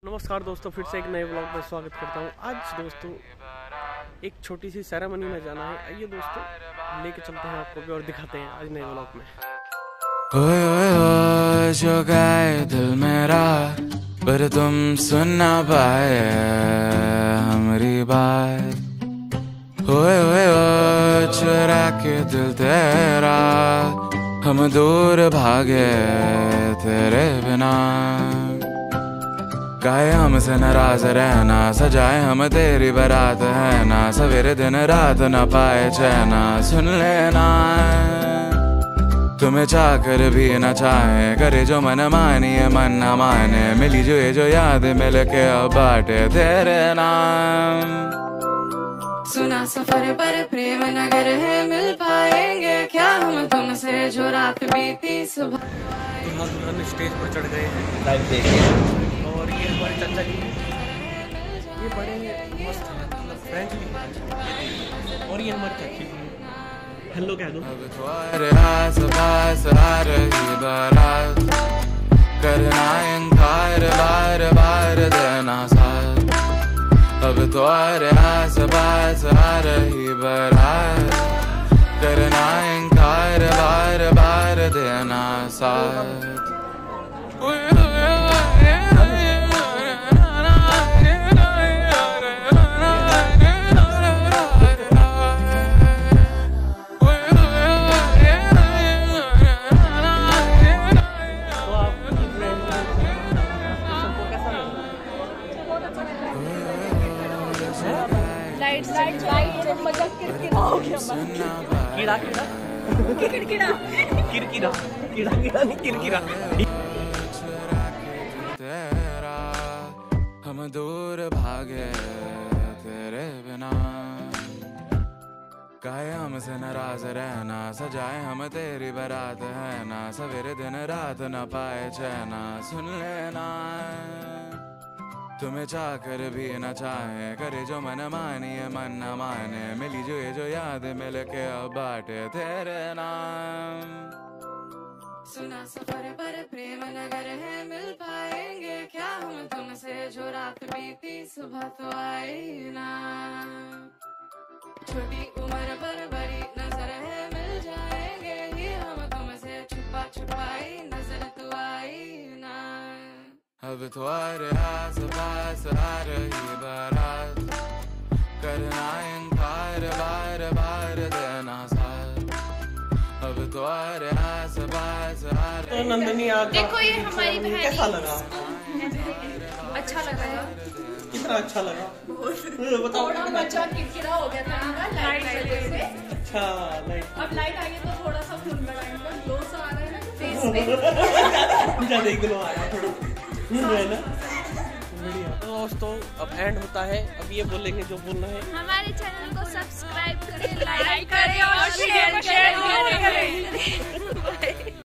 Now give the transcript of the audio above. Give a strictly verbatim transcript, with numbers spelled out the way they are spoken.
नमस्कार दोस्तों, फिर से एक नए ब्लॉग में स्वागत करता हूँ। आज दोस्तों एक छोटी सी सेरेमनी में जाना है। आइए दोस्तों लेके चलते हैं आपको भी और दिखाते हैं आज नए ब्लॉग में। ओए ओए ओए जो गाए दिल मेरा, पर तुम सुन ना पाए हमारी बात। ओए ओए ओए चुरा के दिल तेरा, हम दूर भागे तेरे बिना। काहे हमसे नाराज रहना, सजाए हम तेरी बारात है ना। सवेरे दिन रात न पाए चैना, सुन लेना तुम्हें चाहकर भी न चाहे। करे जो मन मानिए मन न माने, मिली जो ये जो याद मिल के अब बाटे तेरे नाम। सुना सफर पर प्रेम नगर है, मिल पाएंगे क्या हम तुमसे जो रात बीती सुबह। दुल्हा दुल्हन स्टेज पर चढ़ गए हैं, लाइव देखिए। और ये हमारे चाचा जी, ये बड़े मस्त हैं, मतलब फ्रेंच भी। और ये हमारे चाची, हेलो कह दो। अब तुम्हारे आस पास आ रही बारात, करना इनकार बार बार देना साथ। अब तुम्हारे आस पास आ रही बारात, करना इनकार बार बार देना साथ। लाइट लाइट लाइट मजा किरकिरा हो गया। कीड़ा कीड़ा किरकिरा किरकिरा कीड़ा कीड़ा नहीं किरकिरा। तेरा हम दूर भागे तेरे बिना। काहे हमसे नाराज रहना, सजाए हम तेरी बारात है ना। सवेरे दिन रात न पाए चैना, सुन लेना तुम्हें चाहकर भी न चाहे। करे जो मन मानिए मन न माने, मिली जो ये जो याद मिल के अब बाटे तेरे नाम। सुना सफर पर प्रेम नगर है, मिल पाएंगे क्या हम तुमसे जो रात बीती सुबह तो आई ना। छोटी उम्र पर बड़ी नजर है, मिल जाएंगे ही हम तुमसे छुपा छुपाई नजर तो आई ना। अब तुम्हारे आस पास आ रही बारात, करना इनकार बार बार देना साथ। अब तुम्हारे आस पास आ रही। तो नंदनी आ देखो ये हमारी बहन। कैसा लगा? अच्छा लगा है। कितना अच्छा लगा? बताओ। थोड़ा मजा किरकिरा हो गया था ना लाइट की वजह से। अच्छा लाइट, अब लाइट आ गई तो थोड़ा सा फुल बढ़ाएंगे। ग्लो सा आ रहा है ना फेस पे। ज्यादा ही ग्लो आया थोड़ा है ना। बढ़िया। तो दोस्तों अब एंड होता है, अब ये बोलेंगे जो बोलना है। हमारे चैनल को सब्सक्राइब करें, लाइक करें और शेयर करें।